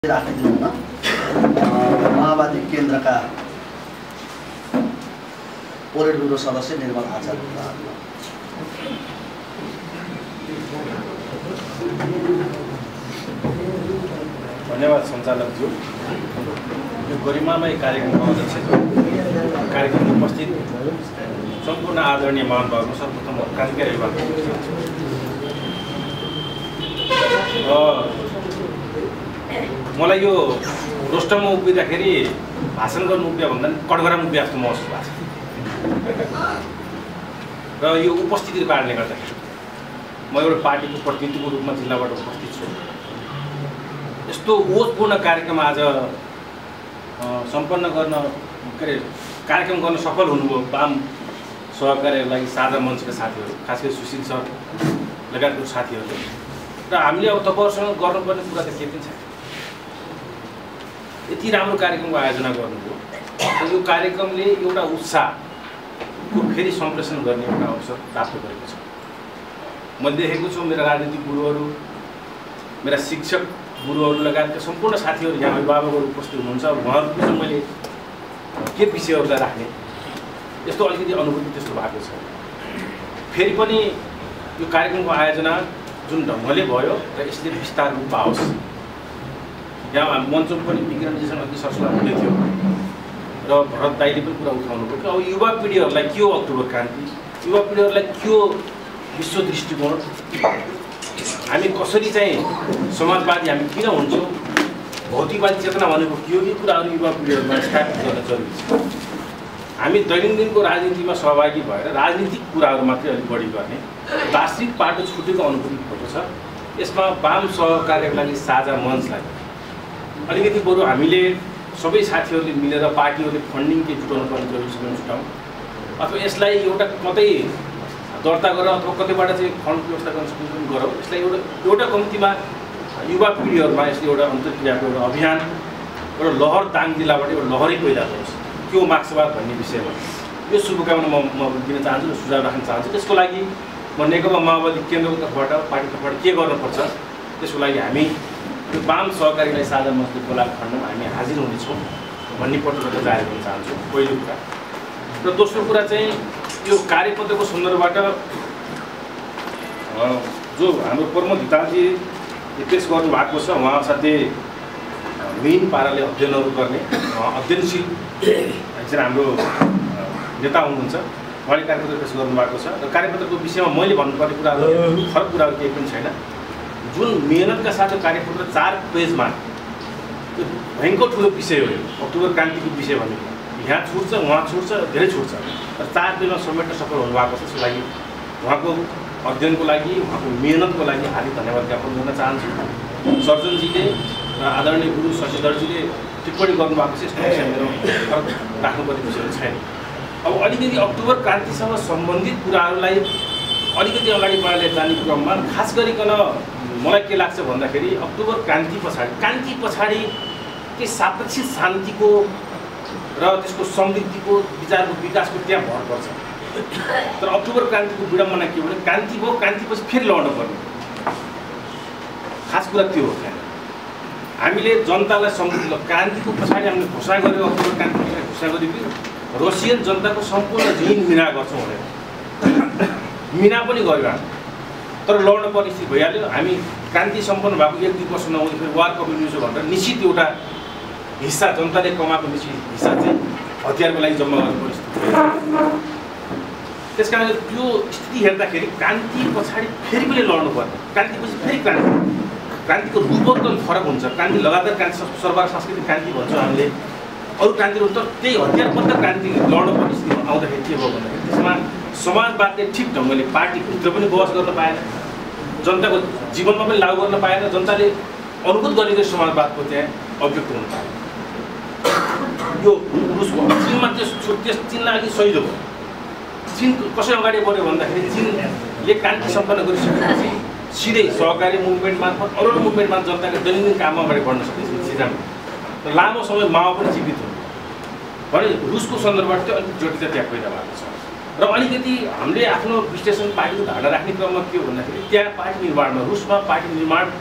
राखिदिनुहुन माओवादी केन्द्रका पोलिट ब्युरो सदस्य निर्मल आचार्य। धन्यवाद सञ्चालकज्यू। यो गरिमामय कार्यक्रमको अध्यक्ष कार्यक्रममा उपस्थित सम्पूर्ण आदरणीय महानुभावहरू सर्वप्रथम क्रान्तिकारी विभागको मलाई यो रोस्टरमा उभिँदाखेरि भाषण गर्नु उभियो भन्दा कटघरामा उभिए जस्तो महसुस भएको छ र यो उपस्थितिको कारणले गर्दाखेरि म एउटा पार्टीको प्रतिनिधिको रूपमा जिल्लाबाट उपस्थित छु। यस्तो ओतपूर्ण कार्यक्रम आज सम्पन्न गर्न कार्यक्रम गर्न सफल हुनुभयो वाम सहकार्यको लागि साझा मञ्चका साथीहरू, खास गरी सुशील सर लगायतको साथीहरूले। र हामीले अब तपाईँहरूसँग गर्नुपर्ने कुरा त के पनि छैन। यति राम्रो कार्यक्रमको आयोजना गर्नुभयो। यो कार्यक्रमले एउटा उत्साहको फेरि सम्प्रेषण गर्ने एउटा अवसर प्राप्त गरेको छ। मैले देखेको छु मेरा राजनीतिक गुरुहरू, मेरा शिक्षक गुरुहरू लगायतका सम्पूर्ण साथीहरू यहाँ अभिभावकहरू उपस्थित हुनुहुन्छ। उहाँहरूसँग मैले के विषयहरूलाई राख्ने यस्तो अलिकति अनुभूति त्यस्तो भएको छ। फेरि पनि यो कार्यक्रमको आयोजना जुन ढङ्गले भयो र यसले विस्तार रूप पाओस्। यहाँ मञ्चमा पनि विक्रमजीसँग अति सरसल्लाह हुँदै थियो र भरत दाइले पनि कुरा उठाउनु भयो कि अब युवा पिँढीहरूलाई के हो अक्टोबर क्रान्ति, युवा पिँढीहरूलाई के हो विश्व दृष्टिकोण, हामी कसरी चाहिँ समाजवादी हामी किन हुन्छौँ, भौतिकवादी चेतना भनेको के हो, यी कुराहरू युवा पिँढीहरूमा स्थापित गर्न जरुरी छ। हामी दैनन्दिनको राजनीतिमा सहभागी भएर राजनीतिक कुराहरू मात्रै अलिक बढी गर्ने दार्शनिक पाटो छुटेको अनुभूति भएको छ। यसमा वाम सहकार्यको लागि साझा मञ्चलाई अलिकति बरु हामीले सबै साथीहरूले मिलेर पार्टीहरूले फन्डिङ के जुटाउनु पर्ने जरुरी छ भने जुटाउँ, अथवा यसलाई एउटा कतै दर्ता गरेर अथवा कतैबाट चाहिँ फन्ड व्यवस्था गर्न सक्ने पनि गरौँ। यसलाई एउटा कम्तीमा युवा पिँढीहरूमा यसले एउटा अन्तर्क्रियाको एउटा अभियान, एउटा लहर दाङ जिल्लाबाट एउटा लहरै पैदा गरोस् के हो मार्क्सवाद भन्ने विषयमा यो शुभकामना म दिन चाहन्छु र सुझाव राख्न चाहन्छु। त्यसको लागि म नेकपा माओवादी केन्द्रको तर्फबाट पार्टी तर्फबाट के गर्नुपर्छ त्यसको लागि हामी यो वाम सहकारीलाई साझा मञ्चले बोलाएको खण्डमा हामी हाजिर हुनेछौँ भन्ने पटलबाट जाहेर गर्न चाहन्छु, पहिलो कुरा। र दोस्रो कुरा चाहिँ यो कार्यपत्रको सन्दर्भबाट जो हाम्रो प्रमोद धितालजी पेश गर्नुभएको छ, उहाँ असाध्यै मेन पाराले अध्ययनहरू गर्ने अध्ययनशील एकजना हाम्रो नेता हुनुहुन्छ। उहाँले कार्यपत्र पेश गर्नुभएको छ र कार्यपत्रको विषयमा मैले भन्नुपर्ने कुराहरू फरक कुराहरू केही पनि छैन। जुन मेहनतका साथ कार्यपत्र 4 पेजमा त्यो भयङ्कर ठुलो विषय हो। यो अक्टोबर क्रान्तिको विषय भनेको यहाँ छुट्छ, उहाँ छुट्छ, धेरै छुट्छ र 4 पेजमा समेट्न सफल हुनुभएको छ। त्यसको लागि उहाँको अध्ययनको लागि, उहाँको मेहनतको लागि हार्दिक धन्यवाद ज्ञापन गर्न चाहन्छु। सर्जनजीले र आदरणीय गुरु शशिधरजीले टिप्पणी गर्नुभएको छ, यस्तो विषय मेरो फरक राख्नुपर्ने विषयहरू छैन। अब अलिकति अक्टोबर क्रान्तिसँग सम्बन्धित कुराहरूलाई अलिकति अगाडि बढाएर जाने क्रममा खास गरिकन मलाई के लाग्छ भन्दाखेरि अक्टोबर क्रान्ति पछाडि के सापेक्षिक शान्तिको र त्यसको समृद्धिको विचारको विकासको त्यहाँ भर पर्छ। तर अक्टोबर क्रान्तिको विडम्बना के हो भने क्रान्ति भयो, क्रान्तिपछि फेरि लड्नु पर्ने खास कुरा त्यो हो। हामीले जनतालाई समृद्धि क्रान्तिको पछाडि हामीले घोषणा गरेको अक्टोबर क्रान्तिको घोषणा गरेको रसियन जनताको सम्पूर्ण ऋण मिना गर्छौँ भनेर मिना पनि गर्यो हामी, तर लड्न पर्ने स्थिति भइहाल्यो। हामी क्रान्ति सम्पन्न भएको 1-2 वर्ष नहुँदै फेरि वार कम्युनिजम भनेर निश्चित एउटा हिस्सा जनताले कमाएको निश्चित हिस्सा चाहिँ हतियारको लागि जम्मा गर्ने परिस्थिति भयो। त्यस कारण त्यो स्थिति हेर्दाखेरि क्रान्ति पछाडि फेरि पनि लड्नु पर्ने, क्रान्तिपछि फेरि क्रान्तिको रूपहरू त फरक हुन्छ। क्रान्ति लगातार क्रान्ति सर्वहारा सांस्कृतिक क्रान्ति भन्छौँ हामीले, अरू क्रान्तिहरू त त्यही हतियारबद्ध क्रान्ति लड्नु पर्ने स्थिति आउँदाखेरि के भयो भन्दाखेरि त्यसमा समाजवादले ठिक ढङ्गले पार्टीभित्र पनि बहस गर्न पाएन, जनताको जीवनमा पनि लागू गर्न पाएन, जनताले अनुभूत गरेको समाजवादको त्यहाँ अभिव्यक्त हुन पाएन। यो रुसको चिनमा चीनलाई अलिक सहिलो भयो। चीन कसरी अगाडि बढ्यो भन्दाखेरि चीनले क्रान्ति सम्पन्न गरिसकेपछि सिधै सहकारी मुभमेन्ट मार्फत अरू मुभमेन्ट मार्फत जनताको दैनन्दिन काममा अगाडि बढ्न सकिन्छ सिजनमा। र लामो समय माओ पनि जीवित हो भने रुसको सन्दर्भबाट चाहिँ अलिक जटिलता त्यहाँ पैदा भएको छ। र अलिकति हामीले आफ्नो विश्लेषण पार्टीको धारणा राख्ने क्रममा के हो भन्दाखेरि त्यहाँ पार्टी निर्माणमा रुसमा पार्टी निर्माण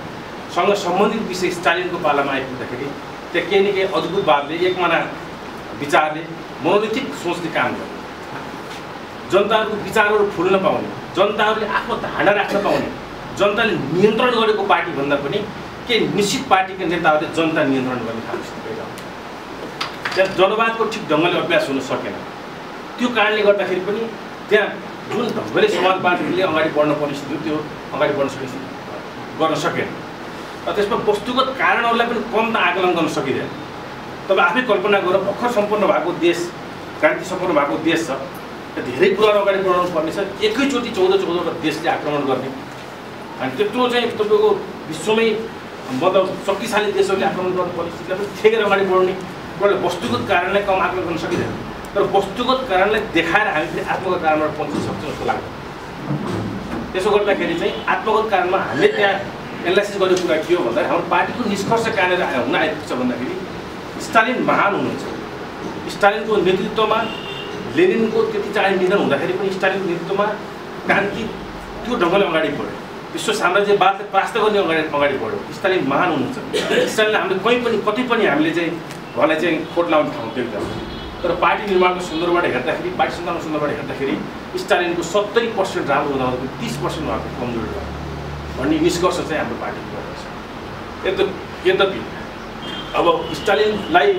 सँग सम्बन्धित विषय स्टालिनको पालामा आइपुग्दाखेरि त्यहाँ केही न केही अद्भुत भावले एकमना विचारले मोनोलिथिक सोचले काम गर्ने, जनताहरूको विचारहरू फुल्न पाउने, जनताहरूले आफ्नो धारणा राख्न पाउने, जनताले नियन्त्रण गरेको पार्टी भन्दा पनि केही निश्चित पार्टीका नेताहरूले जनता नियन्त्रण गर्ने खालको स्थिति पैदा हुन्छ। त्यहाँ जनवादको ठिक ढङ्गले अभ्यास हुन सकेन। त्यो कारणले गर्दाखेरि पनि त्यहाँ जुन ढङ्गले समाजवादीले अगाडि बढ्न पर्ने स्थिति त्यो अगाडि बढ्न गर्न सकेन। र त्यसमा वस्तुगत कारणहरूलाई पनि कम त आकलन गर्न सकिँदैन। तपाईँ आफै कल्पना गरेर भर्खर सम्पन्न भएको देश, क्रान्ति सम्पन्न भएको देश छ, धेरै कुराहरू अगाडि बढाउनु पर्ने छ। एकैचोटि 14-14वटा देशले आक्रमण गर्ने अनि त्यत्रो चाहिँ तपाईँको विश्वमै मतलब शक्तिशाली देशहरूले आक्रमण गर्नुपर्ने स्थितिलाई पनि थेगेर अगाडि बढ्ने एउटा वस्तुगत कारणलाई कम आकलन गर्न सकिँदैन। तर वस्तुगत कारणलाई देखाएर हामी फेरि आत्मगत कारणबाट पहुँच्न सक्छौँ जस्तो लाग्छ। त्यसो गर्दाखेरि चाहिँ आत्मगत कारणमा हामीले त्यहाँ एनालाइसिस गरेको कुरा के हो भन्दा हाम्रो पार्टीको निष्कर्ष कहाँनिर हुन आइपुग्छ भन्दाखेरि स्टालिन महान हुनुहुन्छ। स्टालिनको नेतृत्वमा लेनिनको त्यति चाँडै निधन हुँदाखेरि पनि स्टालिनको नेतृत्वमा क्रान्ति त्यो ढङ्गले अगाडि बढ्यो, विश्व साम्राज्यवादले परास्त गर्ने अगाडि बढ्यो। स्टालिन महान हुनुहुन्छ। स्टालिनलाई हामीले कहीँ पनि कतै पनि हामीले चाहिँ उहाँलाई चाहिँ खोट लाउने ठाउँ देख्दैनौँ। तर पार्टी निर्माणको सन्दर्भबाट हेर्दाखेरि, पार्टी सञ्चालनको सन्दर्भबाट हेर्दाखेरि स्टालिनको 70% राम्रो हुँदा 30% उहाँको कमजोरी भयो भन्ने निष्कर्ष चाहिँ हाम्रो पार्टीको गर्दछ। यद्यपि अब स्टालिनलाई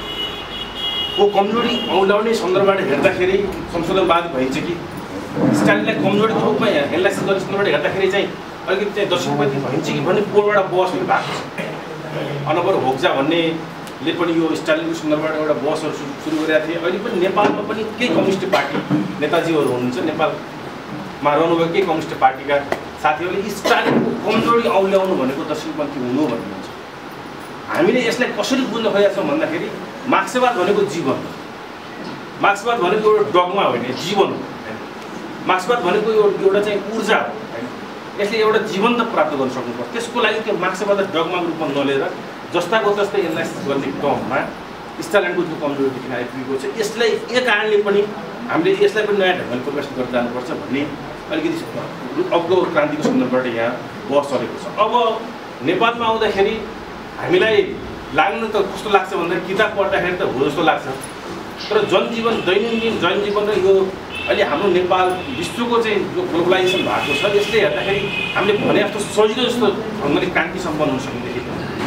को कमजोरी औँल्याउने सन्दर्भबाट हेर्दाखेरि संशोधनवाद भइन्छ कि स्टालिनलाई कमजोरीको रूपमा एनालाइसिस गर्ने सन्दर्भबाट हेर्दाखेरि चाहिँ अलिकति चाहिँ दर्शकपति भइन्छ कि भन्ने पोलबाट बहस पनि भएको छ। अनबर होक्जा भन्नेले पनि यो स्टालिनको सन्दर्भबाट एउटा बहसहरू सुरु गरेका थिए। अहिले पनि नेपालमा पनि केही कम्युनिस्ट पार्टी नेताजीहरू हुनुहुन्छ, नेपालमा रहनुभएको केही कम्युनिस्ट पार्टीका साथीहरूले स्टालिनको कमजोरी औँल्याउनु भनेको दर्शकपन्थी हुनु भन्नुहुन्छ। हामीले यसलाई कसरी बुझ्न खोजेका छौँ भन्दाखेरि मार्क्सवाद भनेको जीवन हो। मार्क्सवाद भनेको एउटा डगमा होइन, जीवन हो। मार्क्सवाद भनेको एउटा चाहिँ ऊर्जा हो होइन। यसले एउटा जीवन त प्राप्त गर्न सक्नुपर्छ। त्यसको लागि त्यो मार्क्सवाद डगमाको रूपमा नलिएर जस्ताको तस्तै एनालाइसिस गर्ने क्रममा स्टालिनको त्यो कमजोरी देखिन आइपुगेको छ। यसलाई एक कारणले पनि हामीले यसलाई पनि नयाँ ढङ्गले प्रकाशित गरेर जानुपर्छ भन्ने अलिकति अग्लो क्रान्तिको सन्दर्भबाट यहाँ बहस चलेको छ। अब नेपालमा आउँदाखेरि हामीलाई लाग्नु त कस्तो लाग्छ भन्दा किताब पढ्दाखेरि त हो जस्तो लाग्छ। तर जनजीवन, दैनन्दिन जनजीवन र यो अहिले हाम्रो नेपाल विश्वको चाहिँ जो ग्लोबलाइजेसन भएको छ यसले हेर्दाखेरि हामीले भने जस्तो सजिलो जस्तो ढङ्गले क्रान्ति सम्पन्न हुन सक्ने देखिन्छ।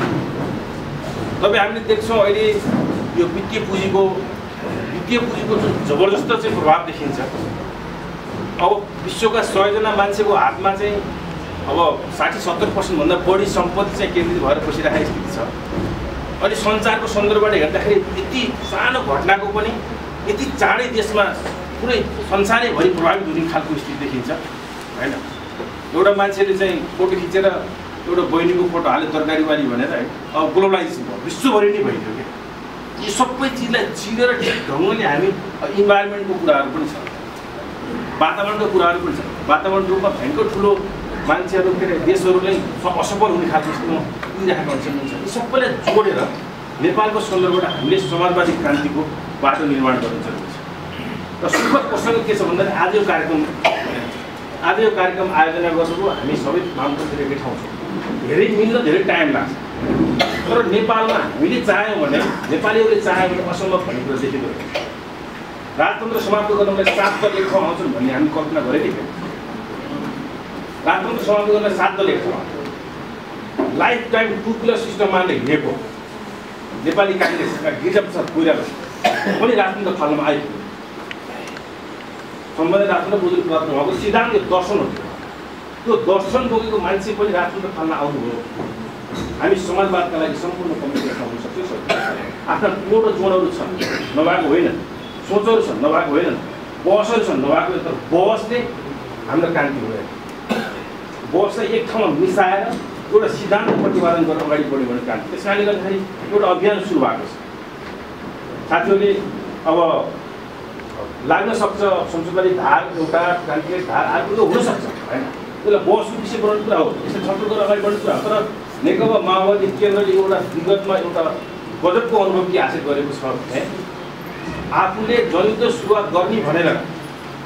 तपाईँ हामीले देख्छौँ अहिले यो वित्तीय पुँजीको जुन जबरजस्त चाहिँ प्रभाव देखिन्छ। अब विश्वका 100 जना मान्छेको हातमा चाहिँ अब 60-70% भन्दा बढी सम्पत्ति चाहिँ केन्द्रित भएर बसिरहेको स्थिति छ। अहिले सञ्चारको सन्दर्भबाट हेर्दाखेरि यति सानो घटनाको पनि यति चाँडै देशमा पुरै संसारैभरि प्रभावित हुने खालको स्थिति देखिन्छ होइन। एउटा मान्छेले चाहिँ फोटो खिचेर एउटा बहिनीको फोटो हाले तरकारीवाली भनेर है अब ग्लोबलाइजेसन भयो, विश्वभरि नै भइदियो क्या। यो सबै चिजलाई चिनेर ठिक ढङ्गले हामी इन्भाइरोमेन्टको कुराहरू पनि छ, वातावरणको कुराहरू पनि छ। वातावरण रूपमा भयङ्कर ठुलो मान्छेहरू के अरे देशहरूले असफल हुने खालको स्थितिमा पुगिरहेको अवस्था हुन्छ। यी सबैलाई जोडेर नेपालको सन्दर्भबाट हामीले समाजवादी क्रान्तिको बाटो निर्माण गर्न जरुरी छ। र सुखद प्रसङ्ग के छ भन्दाखेरि आज यो कार्यक्रम आयोजना गर्नुको हामी सबै मान्छेहरू एकै ठाउँ छौँ। धेरै मिल्न धेरै टाइम लाग्छ। तर नेपालमा हामीले चाह्यौँ भने, नेपालीहरूले चाह्यो भने असम्भव भन्ने कुरा देखिँदो रहेछ। राजतन्त्र समाप्त गर्नलाई 7 दल एक ठाउँ आउँछन् भन्ने हामी कल्पना गरेकै थियौँ। राजतन्त्र समाप्त गर्न 7 दल एक ठाउँ लाइफ टाइम 2 पिलर सिस्टममा हिँडेको नेपाली काङ्ग्रेसका गिरिजाप्रसाद कोइराला पनि राजतन्त्र थाल्नमा आइपुग्यो। सम्बन्धित राजतन्त्र बुझ्नु प्राप्त भएको सिद्धान्त दर्शन हो। त्यो दर्शन बोकेको मान्छे पनि राजतन्त्र थाल्न आउनुभयो। हामी समाजवादका लागि सम्पूर्ण कम्युनिकेसन हुन सक्छौँ। आफ्ना टोटो जोडहरू छन् नभएको होइन, सोचहरू छन् नभएको होइन, बहसहरू छन् नभएको होइन। तर बहसले हाम्रो क्रान्ति हुँदैन। बहसलाई एक ठाउँमा मिसाएर एउटा सिद्धान्त प्रतिपादन गरेर अगाडि बढ्यो भने क्रान्ति। त्यस कारणले गर्दाखेरि एउटा अभियान सुरु भएको छ। साथीहरूले अब लाग्न सक्छ संसदवादी धार एउटा क्रान्तिकारी धार अर्को हुनसक्छ होइन, त्यसलाई बहसको विषय बनाउने कुरा हो, यसलाई छलफल गरेर अगाडि बढ्ने कुरा हो। तर नेकपा माओवादी केन्द्रले एउटा विगतमा एउटा गजबको अनुभव के हासिल गरेको छ भने आफूले जनयुद्ध सुरुवात गर्ने भनेर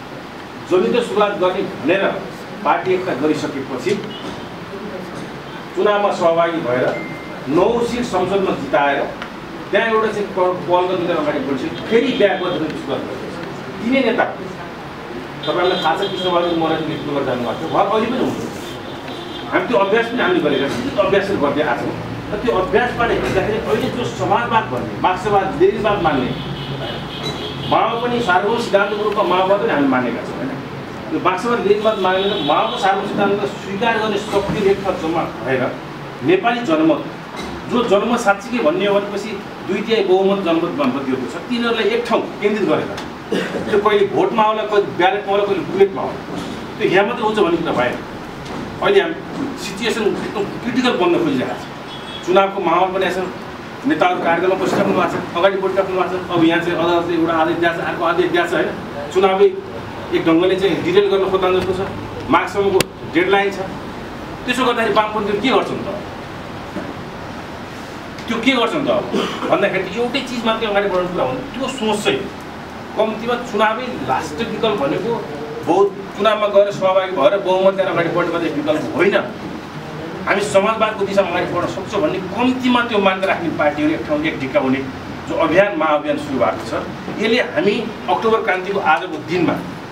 पार्टी एकता गरिसकेपछि चुनावमा सहभागी भएर 9 सिट संसदमा जिताएर त्यहाँ एउटा चाहिँ पहल गर्नु अगाडि बढिसक्यो। फेरि ब्याक गरेर विश्वास गरिरहेको छ। तिनै नेता तपाईँलाई थाहा छ कृष्णबहादुर मराईले नेतृत्व गरेर जानुभएको थियो। उहाँ अहिले पनि हुनुहुन्छ। हामी त्यो अभ्यास पनि हामीले गरेका छौँ, त्यो अभ्यास गर्दै आएको छौँ। र त्यो अभ्यासबाट हेर्दाखेरि अहिले जो समाजवाद भन्ने मार्क्सवाद लेनिनवाद मान्ने माओ पनि सार्वभौम सिद्धान्तको रूपमा माओवाद पनि हामी मानेका छौँ होइन। त्यो मार्क्सवाद लेनिनवाद मानेर माओको सार्वभौम सिद्धान्तलाई स्वीकार गर्ने शक्ति एक ठाउँ जम्मा भएर नेपाली जनमत जो जनमत साँच्चीकै भन्ने हो भनेपछि 2/3 बहुमत जनमत दिएको छ, तिनीहरूलाई एक ठाउँ केन्द्रित गरेर त्यो कहिले भोटमा आउला, कहिले ब्यालेटमा आउला, कहिले बुलेटमा आउला, त्यो यहाँ मात्रै हुन्छ भन्ने कुरा भएन। अहिले हामी सिचुएसन एकदम क्रिटिकल बन्न खोजिरहेको छ। चुनावको माहौल पनि छ, नेताहरू कार्यक्रममा बसिराख्नु भएको छ, अगाडि बढिराख्नु भएको छ। अब यहाँ चाहिँ अदालतले एउटा आदेश दिएको छ, अर्को आदेश दिएको छ होइन। चुनावै एक ढङ्गले चाहिँ डिटेल गर्न खोज्दा जस्तो छ। मार्चसम्मको डेडलाइन छ। त्यसो गर्दाखेरि वामपन्थीहरू के गर्छन् त? त्यो के गर्छन् त अब भन्दाखेरि एउटै चिज मात्रै अगाडि बढाउनु कुरा हुँदैन। त्यो सोच चाहिँ कम्तीमा चुनावै लास्ट विकल्प भनेको चुनावमा गएर सहभागी भएर बहुमत ल्याएर अगाडि बढ्ने मात्रै विकल्प होइन। हामी समाजवादको दिशामा अगाडि बढ्न सक्छौँ भन्ने कम्तीमा त्यो मान्दै राख्ने पार्टीहरू एक ठाउँ एक ढिक्का हुने जो अभियान महाअभियान सुरु भएको छ, यसले हामी अक्टोबर क्रान्तिको आजको दिनमा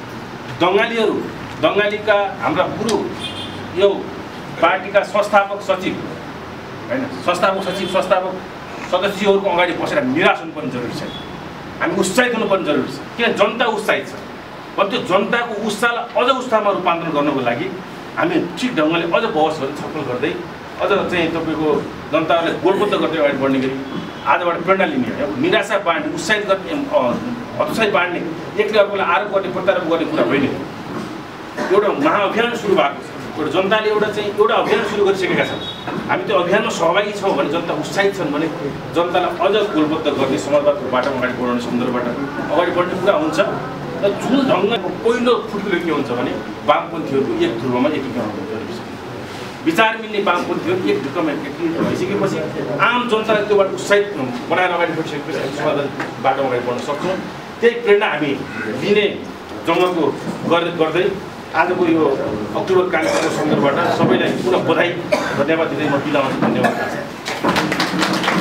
दङ्गालीका हाम्रा गुरु यो पार्टीका संस्थापक सचिव होइन, संस्थापक सदस्यहरूको अगाडि बसेर निराश हुनुपर्ने जरुरी छ। हामी उत्साहित हुनुपर्ने जरुरी छ। किन जनता उत्साहित छ भने त्यो जनताको उत्साहलाई अझ उत्साहमा रूपान्तरण गर्नको लागि हामी ठिक ढङ्गले अझ बहसहरू छलफल गर्दै अझ चाहिँ तपाईँको जनतालाई गोलबद्ध गर्दै अगाडि बढ्ने गरी आजबाट प्रेरणा लिने हो। निराशा बाँड्ने, उत्साहित गर्ने, हतोत्साहित बाँड्ने, एकले अर्कोलाई आरोप गर्ने, प्रत्यारोप गर्ने कुरा होइन। एउटा महाअभियान सुरु भएको छ। एउटा जनताले एउटा अभियान सुरु गरिसकेका छन्। हामी त्यो अभियानमा सहभागी छौँ भने, जनता उत्साहित छन् भने जनतालाई अझ गोलबद्ध गर्ने, समाजवादको बाटोमा अगाडि बढाउने सन्दर्भबाट अगाडि बढ्ने कुरा हुन्छ। र जुन ढङ्गको पहिलो फुटकुलो के हुन्छ भने वामपन्थीहरूको एक ध्रुवमा एकीकरण जरुरी छ। विचार मिल्ने वामपन्थीहरू एक ढुक्कमा एकीकृत भइसकेपछि आम जनतालाई त्योबाट उत्साहित बनाएर अगाडि बढिसकेपछि हामी समाजवाद बाटोमा अगाडि बढ्न सक्छौँ। त्यही प्रेरणा हामी लिने जङ्गको गर्दै आजको यो अक्टोबर क्रान्तिको सन्दर्भबाट सबैलाई पुनः बधाई, धन्यवाद दिँदै म बिदा हुन्छु। धन्यवाद।